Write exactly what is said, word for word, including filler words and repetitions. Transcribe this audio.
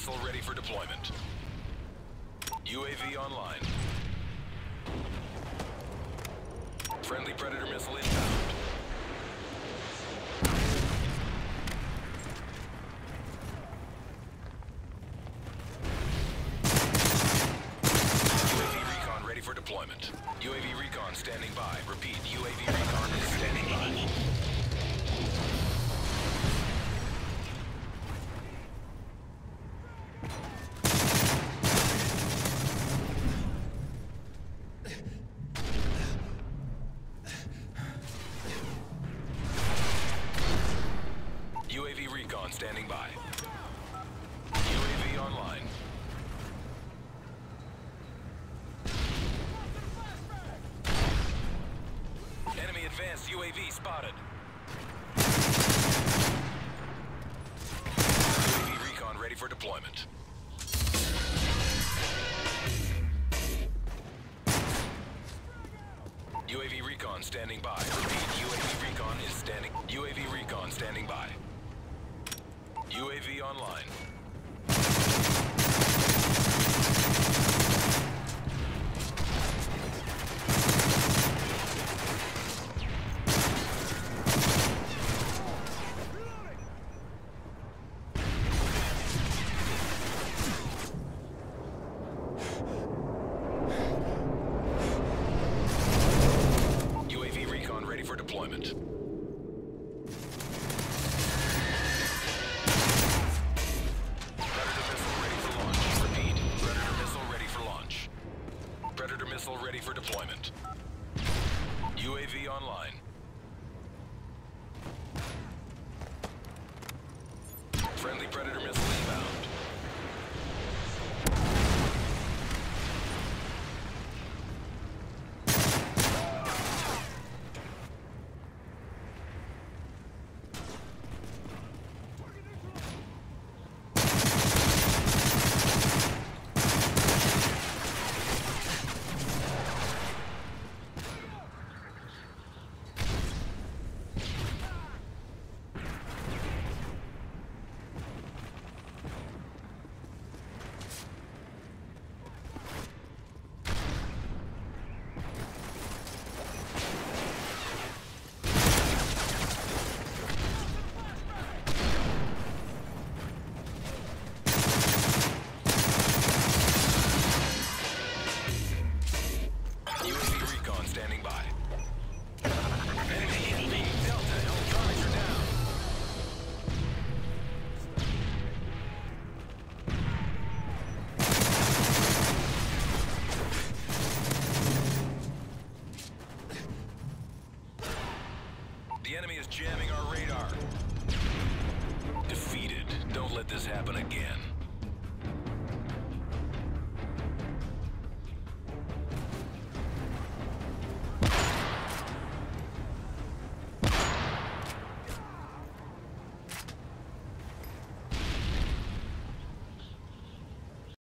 missile ready for deployment. U A V online. Friendly Predator missile inbound. U A V recon ready for deployment. U A V recon standing by. Repeat, U A V recon is standing by. U A V recon standing by. U A V online. Enemy advanced U A V spotted. U A V recon ready for deployment. U A V recon standing by. Repeat, U A V recon is standing. U A V recon standing by. U A V online. U A V recon ready for deployment. Predator missile ready for deployment. U A V online. Friendly Predator missile inbound. Standing by. Enemy Delta helicopters are down. The enemy is jamming our radar. Defeated. Don't let this happen again.